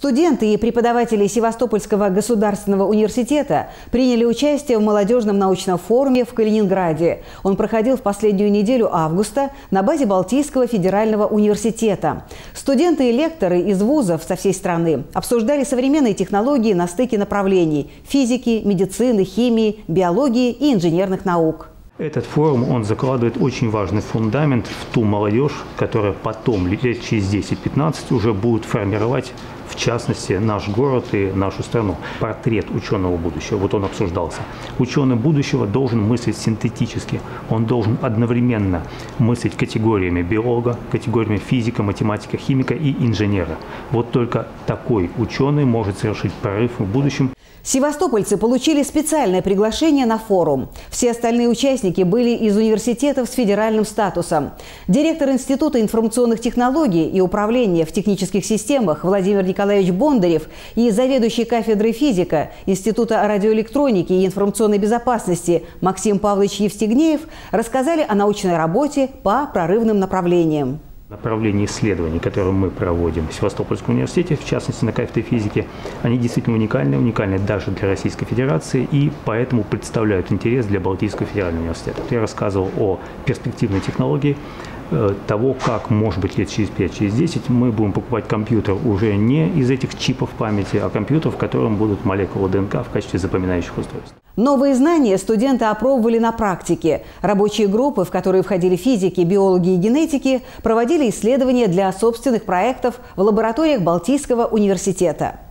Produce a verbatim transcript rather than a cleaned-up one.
Студенты и преподаватели Севастопольского государственного университета приняли участие в молодежном научном форуме в Калининграде. Он проходил в последнюю неделю августа на базе Балтийского федерального университета. Студенты и лекторы из вузов со всей страны обсуждали современные технологии на стыке направлений – физики, медицины, химии, биологии и инженерных наук. Этот форум, он закладывает очень важный фундамент в ту молодежь, которая потом, лет через десять-пятнадцать, уже будет формировать, в частности, наш город и нашу страну. Портрет ученого будущего, вот он обсуждался. Ученый будущего должен мыслить синтетически. Он должен одновременно мыслить категориями биолога, категориями физика, математика, химика и инженера. Вот только такой ученый может совершить прорыв в будущем. Севастопольцы получили специальное приглашение на форум. Все остальные участники были из университетов с федеральным статусом. Директор Института информационных технологий и управления в технических системах Владимир Николаевич Бондарев и заведующий кафедрой физика Института радиоэлектроники и информационной безопасности Максим Павлович Евстигнеев рассказали о научной работе по прорывным направлениям. Направления исследований, которые мы проводим в Севастопольском университете, в частности на кафедре физики, они действительно уникальны, уникальны даже для Российской Федерации и поэтому представляют интерес для Балтийского федерального университета. Я рассказывал о перспективной технологии, того, как, может быть, лет через пять, через десять мы будем покупать компьютер уже не из этих чипов памяти, а компьютер, в котором будут молекулы ДНК в качестве запоминающих устройств. Новые знания студенты опробовали на практике. Рабочие группы, в которые входили физики, биологи и генетики, проводили исследования для собственных проектов в лабораториях Балтийского университета.